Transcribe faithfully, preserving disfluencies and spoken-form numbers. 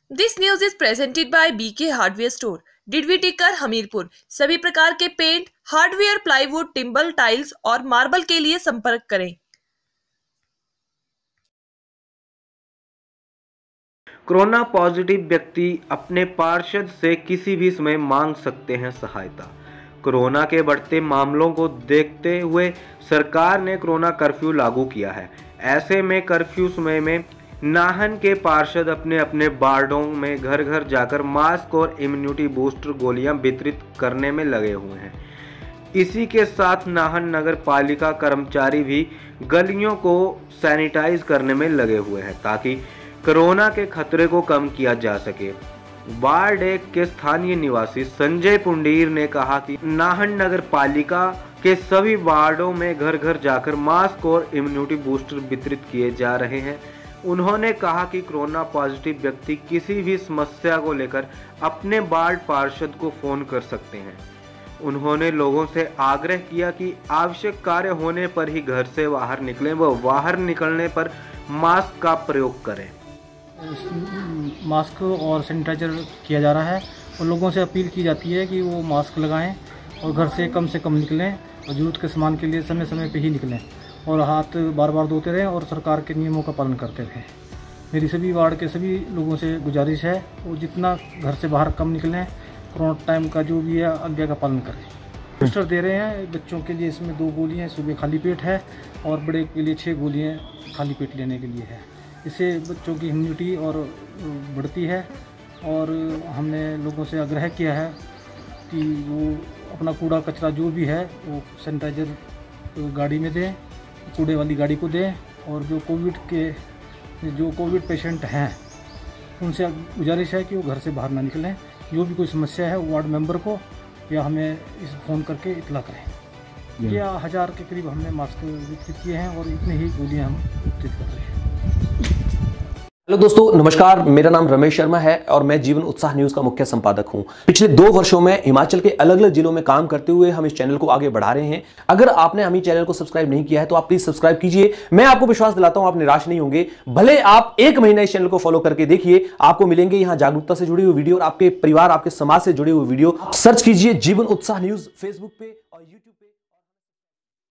This news is presented by BK hardware store, Didwin Tikkar, Hamirpur. सभी प्रकार के paint, hardware, plywood, timber, tiles और marble के लिए संपर्क करें। कोरोना पॉजिटिव व्यक्ति अपने पार्षद से किसी भी समय मांग सकते हैं सहायता। कोरोना के बढ़ते मामलों को देखते हुए सरकार ने कोरोना कर्फ्यू लागू किया है। ऐसे में कर्फ्यू समय में नाहन के पार्षद अपने अपने वार्डों में घर घर जाकर मास्क और इम्यूनिटी बूस्टर गोलियां वितरित करने में लगे हुए हैं। इसी के साथ नाहन नगर पालिका कर्मचारी भी गलियों को सैनिटाइज करने में लगे हुए हैं ताकि कोरोना के खतरे को कम किया जा सके। वार्ड एक के स्थानीय निवासी संजय पुंडीर ने कहा कि नाहन नगर पालिका के सभी वार्डों में घर घर जाकर मास्क और इम्यूनिटी बूस्टर वितरित किए जा रहे हैं। उन्होंने कहा कि कोरोना पॉजिटिव व्यक्ति किसी भी समस्या को लेकर अपने वार्ड पार्षद को फोन कर सकते हैं। उन्होंने लोगों से आग्रह किया कि आवश्यक कार्य होने पर ही घर से बाहर निकलें व बाहर निकलने पर मास्क का प्रयोग करें। मास्क और सैनिटाइजर किया जा रहा है और लोगों से अपील की जाती है कि वो मास्क लगाएं और घर से कम से कम निकलें और ज़रूरत के सामान के लिए समय समय पे ही निकलें और हाथ बार बार धोते रहें और सरकार के नियमों का पालन करते रहें। मेरी सभी वार्ड के सभी लोगों से गुजारिश है वो जितना घर से बाहर कम निकलें, कोरोना टाइम का जो भी है आज्ञा का पालन करें। बूस्टर दे रहे हैं बच्चों के लिए, इसमें दो गोलियाँ सुबह खाली पेट है और बड़े के लिए छः गोलियाँ खाली पेट लेने के लिए है। इससे बच्चों की इम्यूनिटी और बढ़ती है और हमने लोगों से आग्रह किया है कि वो अपना कूड़ा कचरा जो भी है वो सैनिटाइजर गाड़ी में दें, कूड़े वाली गाड़ी को दें और जो कोविड के जो कोविड पेशेंट हैं उनसे गुजारिश है कि वो घर से बाहर ना निकलें। जो भी कोई समस्या है वो वार्ड मेंबर को या हमें इस फ़ोन करके इतला करें। या हज़ार के करीब हमने मास्क वितरित किए हैं और इतने ही गोलियां हम वितरित कर रहे हैं। हेलो दोस्तों, नमस्कार। मेरा नाम रमेश शर्मा है और मैं जीवन उत्साह न्यूज का मुख्य संपादक हूं। पिछले दो वर्षों में हिमाचल के अलग अलग जिलों में काम करते हुए हम इस चैनल को आगे बढ़ा रहे हैं। अगर आपने हमें चैनल को सब्सक्राइब नहीं किया है तो आप प्लीज सब्सक्राइब कीजिए। मैं आपको विश्वास दिलाता हूं आप निराश नहीं होंगे। भले आप एक महीना इस चैनल को फॉलो करके देखिए, आपको मिलेंगे यहाँ जागरूकता से जुड़ी हुई वीडियो और आपके परिवार, आपके समाज से जुड़े हुए वीडियो। सर्च कीजिए जीवन उत्साह न्यूज फेसबुक पे और यूट्यूब।